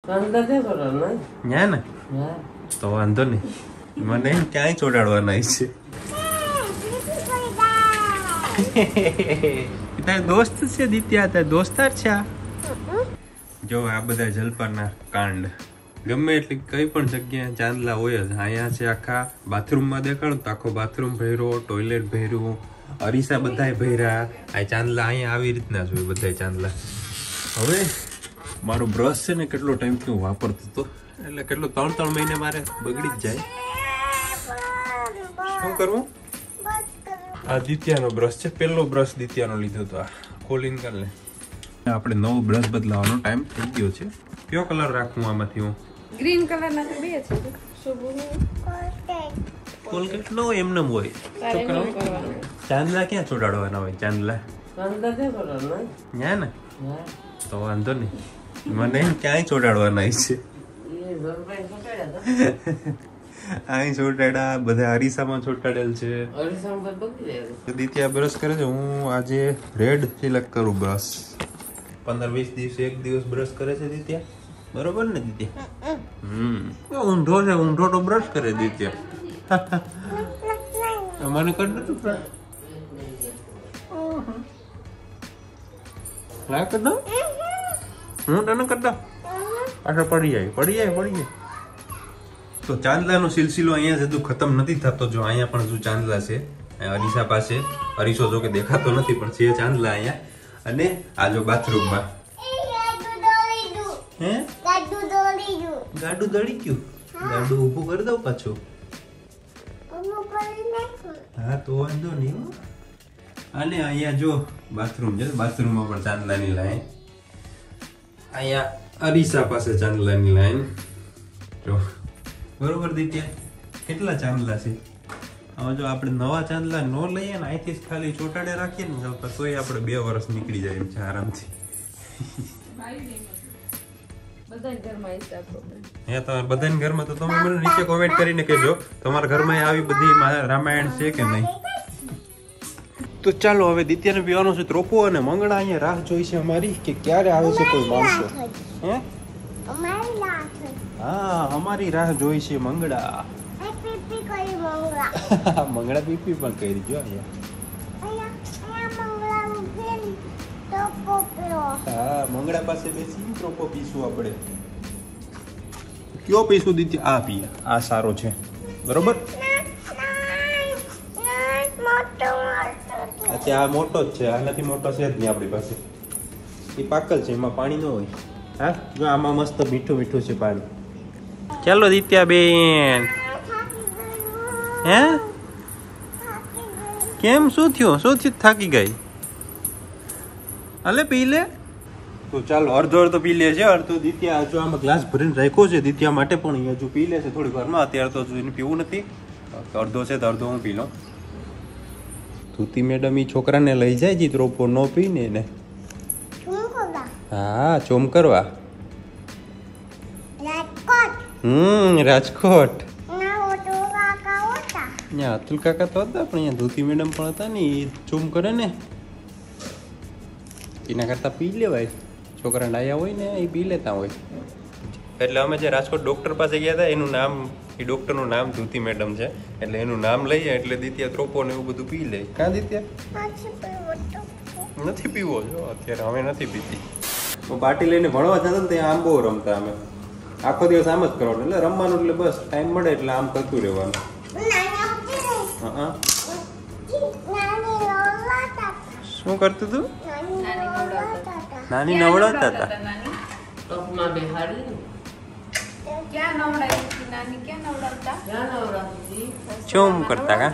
ને તો વાંધો નહીં, મને ક્યાંય ચોટાડવાના છે. તારા દોસ્ત છે દિત્યા, તારા દોસ્તાર છે. જો આ બધા જલપાના કાંડ ગમે એટલી કઈ પણ જગ્યાએ ચાંદલા હોય જ. અહીંયા છે આખા બાથરૂમમાં દેખાડું તો આખો બાથરૂમ ભર્યો, ટોયલેટ ભર્યું, અરીસા બધાય ભર્યા. આ ચાંદલા અહીંયા આવી રીતના જ હોય બધા ચાંદલા. હવે મારો બ્રશ છે ને કેટલો ટાઈમથી હું વાપરતો હતો, એટલે કેટલો 3 મહિને મારે બગડી જ જાય. શું કરવું? આ દિત્યાનો બ્રશ છે, પેલો બ્રશ દિત્યાનો લીધો હતો. આ ખોલીને કર લે. આપણે નવો બ્રશ બદલાવાનો ટાઈમ થઈ ગયો છે. કયો કલર રાખું આમાંથી? હું ગ્રીન કલર ના તો બે છે. કોલગેટ નો એમને હોય. ચાંદલા ક્યાં ચોટાડવાના હોય? ચાંદલા ન્યા ને તો વાંધો નહીં, મને ક્યાંય ચોટાડવાના છે. અહીં ચોટાડા, બધા અરીસામાં ચોટાડેલ છે. દિત્યા બ્રશ કરે છે, હું આજે રેડ સિલેક્ટ કરું બ્રશ. 15-20 દિવસે એક દિવસ બ્રશ કરે છે દિત્યા, બરોબર ને દિત્યા? ઊંધો છે, ઊંધો તો બ્રશ કરે દિત્યા. મને કર દો હું તને કરતા પાછળ પડી જાય. તો ચાંદલાનો સિલસિલો અહીંયા જતું ખતમ નથી થતો. જો અહીંયા પણ શું ચાંદલા છે અરીસા પાસે. અરીસો જો કે દેખાતો નથી પણ છે ચાંદલા અહીંયા. અને આ જો બાથરૂમમાં ગાડું દળી ગયું. ગાડું ઊભું કરી દઉં પાછું. હા તો વાંધો નહીં. અને અહીંયા જો બાથરૂમ છે, બાથરૂમમાં પણ ચાંદલાની લાઈન. અહીંયા અરીસા પાસે ચાંદલાની લાઈન. જો બરોબર દિત્યા, કેટલા ચાંદલા છે. હવે જો આપણે નવા ચાંદલા ન લઈએ ને, અહીંથી જ ખાલી ચોટાડે રાખીએ ને તોય આપણે 2 વર્ષ નીકળી જાય એમ છે આરામથી. બધાના ઘરમાં તો તમે મને નીચે કોમેન્ટ કરીને કહેજો તમારા ઘરમાં આવી બધી રામાયણ છે કે નહીં. તો ચાલો હવે દિત્યાને પીવાનું છે ત્રોપો અને મંગળા અહીંયા રાહ જોઈ છે અમારી કે ક્યારે આવે છે કોઈ માણસો. હે હા, અમારી રાહ જોઈ છે મંગળા. મંગળા પીપી પણ કરી જો અહીંયા. હા, મંગળા પાસે બેસી ત્રોપો પીશું આપણે. કયો પીશું દિત્યા? આ પીએ, આ સારો છે બરોબર. અચ્છા, આ મોટો જ છે, આનાથી મોટો છે જ નહીં આપણી પાસે. એ પાકલ છે, એમાં પાણી ન હોય. હા જો આમાં મસ્ત મીઠું મીઠું છે પાણી. ચાલો દિત્યા બેન. હે કેમ, શું થયું? થાકી ગઈ? અલે પી લે. તો ચાલો અડધો પી લે છે. અડધો દિત્યા હજુ આમાં ગ્લાસ ભરીને રાખ્યો છે દિત્યા માટે, પણ એ હજુ પી લે છે થોડી વારમાં. અત્યારે તો હજુ એને પીવું નથી. અડધો છે તો અડધો હું પી લઉં. ધૂતી મેડમ ઈ છોકરાને લઈ જાય જી ત્રોપો ન પીને ને. હા, ચોમ કરવા. રાજકોટ. અતુલ કાકા તો હતા પણ અહીંયા ધૂતી મેડમ પણ હતા ને, એ ચોમ કરે ને. એના કરતા પી લેવાય. છોકરા ડાયા હોય ને એ પી લેતા હોય. એટલે અમે જે રાજકોટ ડોક્ટર પાસે ગયા હતા, એનું નામ, એ ડોક્ટરનું નામ ધૂતી મેડમ છે, એટલે એનું નામ લઈએ એટલે દિત્યા ત્રોપો ને એવું બધું પી લે. કાં દિત્યા? નથી પીવો જો અત્યારે, અમે નથી પીતી. હું પાર્ટી લઈને ભણવા જતા ને ત્યાં આમ બહુ રમતા અમે. આખો દિવસ આમ જ કરવાનું, એટલે રમવાનું, એટલે બસ ટાઈમ મળે એટલે આમ કરતું રહેવાનું. શું કરતું તું? નાની નવડાવતા હતા. શું કરતા કા?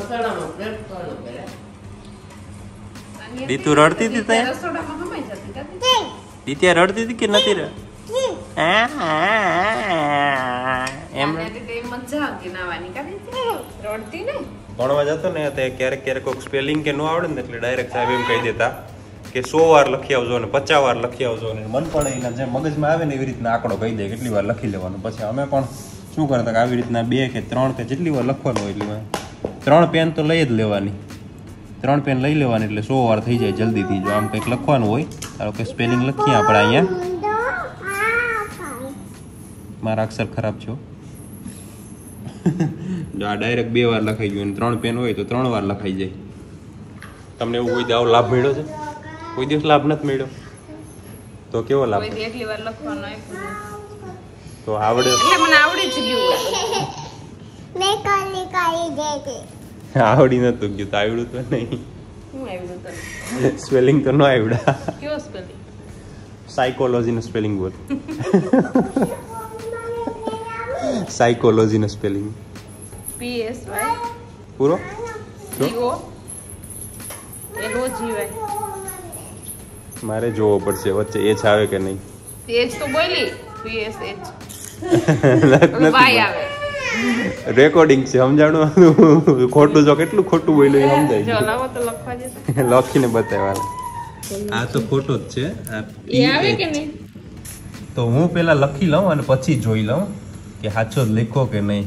દીતુ રડતી હતી ત્યાં? દિત્યા રડતી હતી કે નથી રડતી? ભણવા જતો ને ક્યારેક કોઈક સ્પેલિંગ કે ન આવડે ને એટલે ડાયરેક્ટ સાહેબ એમ કહી દેતા કે 100 વાર લખી આવજો ને 50 વાર લખી આવજો ને મન પડે એના જે મગજમાં આવે ને એવી રીતના આંકડો કહી દે કેટલી વાર લખી લેવાનું. પછી અમે પણ શું કરતા કે આવી રીતના 2 કે 3 કે જેટલી વાર લખવાનું હોય એટલી વાર 3 પેન તો લઈ જ લેવાની. 3 પેન લઈ લેવાની એટલે 100 વાર થઈ જાય જલ્દીથી. જો આમ કંઈક લખવાનું હોય, ધારો કે સ્પેલિંગ લખીએ આપણે અહીંયા મારા અક્ષર ખરાબ છો. જો આ ડાયરેક્ટ 2 વાર લખાઈ ગયું અને 3 પેન હોય તો 3 વાર લખાઈ જાય. તમને એવું કોઈ દાવ લાભ મળ્યો છે? કોઈ દિવસ લાભ નથી મળ્યો તો કેવો લાભ? કોઈ એટલી વાર લખવાનું આપ્યું તો આવડે એટલે મને આવડી જ ગયું. આવડી નતું ગયું તો આવડ્યું તો નહીં. હું આવ્યું તને સ્પેલિંગ તો ન આવડ્યા. કયો સ્પેલિંગ? સાયકોલોજીનો સ્પેલિંગ બોલ. સાયકોલોજીનો સ્પેલિંગ PSY પૂરો COLOGY. મારે જોવો પડશે વચ્ચે એચ આવે કે નહીં. એચ તો બોલી PSH નથી આવે. રેકોર્ડિંગ છે સમજાણું. ખોટું જો કેટલું ખોટું બોલ્યું એ સમજાય. જો લાવો તો લખવા જશે. લખીને બતાવવાના. આ તો ખોટો જ છે. એ આવે કે નહીં તો હું પેલા લખી લઉં અને પછી જોઈ લઉં કે સાચો લખો કે નહીં.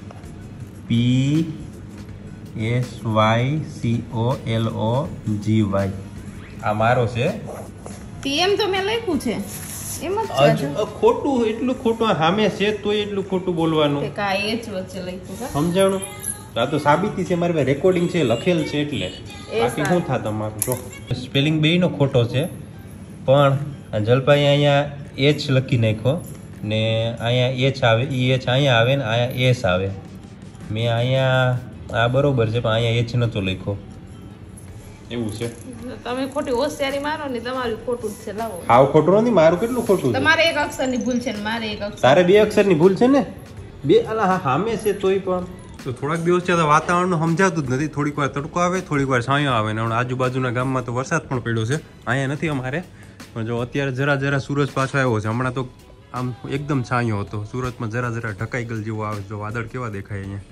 PSYCOLOGY આ મારો છે. PM તો મેં લખ્યું છે એમ જ છે. ખોટું એટલું ખોટું સામે છે તોય એટલું ખોટું બોલવાનું. કે કા એચ વચ્ચે લખ્યું છે સમજાણું. આ તો સાબિતી છે મારી પાસે રેકોર્ડિંગ છે લખેલ છે એટલે. બાકી શું થાય તમારું જો સ્પેલિંગ બેયનો ખોટો છે પણ જલપાઈ અહીંયા એચ લખી નાખો ને અહીંયા એચ આવે એચ અહીંયા આવે ને અહીંયા એસ આવે. મેં અહીંયા આ બરોબર છે પણ અહીંયા એચ નતો લખ્યો એવું છે. તમે ખોટી હોશિયારી મારો ને તમારું ખોટું જ છે. લાવો હાવ ખોટું નથી મારું કેટલું ખોટું છે. તમારે એક અક્ષરની ભૂલ છે ને મારે એક અક્ષર. તારે 2 અક્ષરની ભૂલ છે ને 2 અલા હા સામે છે તોય પણ તો થોડાક દિવસ છે તો વાતાવરણનું સમજાતું જ નથી. થોડીક વાર તડકો આવે થોડીક વાર છાંયો આવે ને આજુબાજુના ગામમાં તો વરસાદ પણ પડ્યો છે. અહીંયા નથી અમારે પણ જો અત્યારે જરા સૂરજ પાછો આવ્યો છે. હમણાં તો આમ એકદમ છાંયો હતો. સુરતમાં જરા ઢકાઈ ગયેલ જેવો આવે જો વાદળ કેવા દેખાય અહીંયા.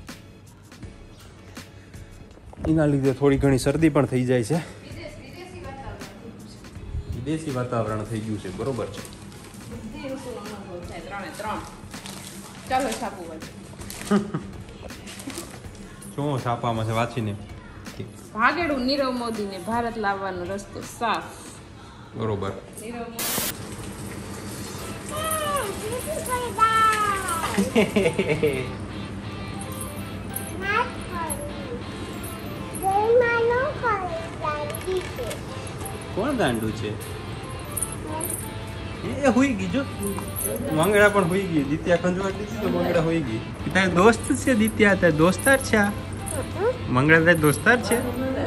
એના લીધે થોડી ઘણી શરદી પણ થઈ જાય છે. વિદેશી વાતાવરણ થઈ ગયું છે. બરોબર છે. ચાલો છાપું શું છાપામાં છે વાંચીને? ભાગેડું નીરવ મોદીને ભારત લાવવાનો રસ્તો સાફ. બરોબર. કોણ ગાંડું છે? એ હોઈ ગઈ જો મંગળા પણ હોઈ ગઈ. દિત્યા ખંજવાટ દીધી તો મંગળા હોઈ ગઈ. તારે દોસ્ત છે દિત્યા? તારે દોસ્તાર છે? મંગળા તારે દોસ્તાર છે?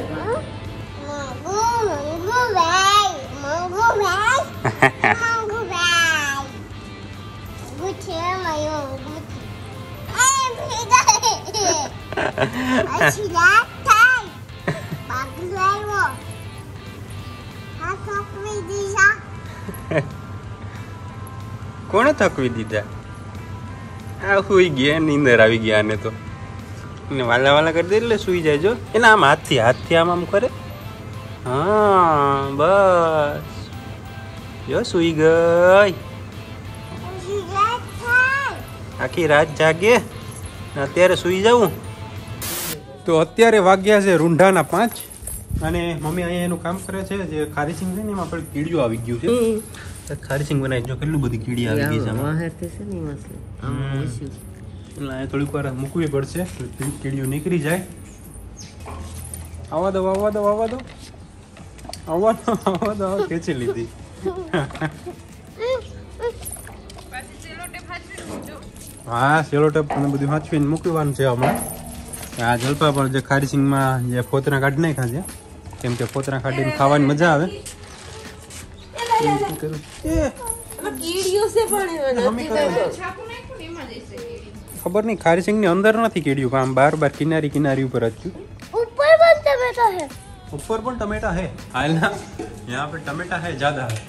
કોણે થકવી દીધા? આ સુઈ ગયા નીંદર આવી ગયા ને તો એને વાલા વાલા કરી દે એટલે સુઈ જાય. જો એને આમ હાથથી આમ કરે. હા બસ જો સુઈ ગઈ. આખી રાત જાગે અત્યારે સુઈ જવું. તો અત્યારે વાગ્યા છે રૂંઢાના 5 અને મમ્મી અહીંયા એનું કામ કરે છે. જે ખારીસિંગ છે ને એમાં આપણે કીડીઓ આવી ગયું છે. ખારીસિંગ બનાવી જો કેટલું બધી કીડી આવી ગઈ છે. એટલે થોડીક વાર મૂકવી પડશે કીડીઓ નીકળી જાય. આવવા દો ખેંચી લીધી. હા સેલો ટેપ અને બધું સાચવીને મૂકવાનું છે હમણાં. આ જલપા પર જે ખારીસિંગમાં જે ફોતરા કાઢી નાખ્યા છે કેમ કે ફોતરા કાઢીને ખાવાની મજા આવે. ખબર નહીં ખારીસિંગ ની અંદર નથી કીડ્યું આમ બાર કિનારી ઉપર જ ऊपर पण टमेटा है हाल ना यहाँ पे टमेटा है ज्यादा है.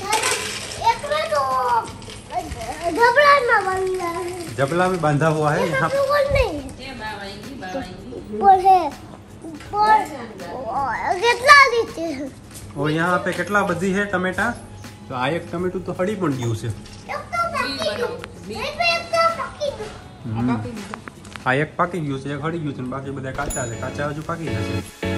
जबला में बांधा हुआ है यहाँ और यहाँ पे કેટલા બધી है टमेटा. तो આ એક ટમેટું તો હળી પણ ગયું છે. આ એક પાકી ગયું છે એક હળી ગયું છે બાકી બધા કાચા છે. કાચા હજુ પાકી જશે.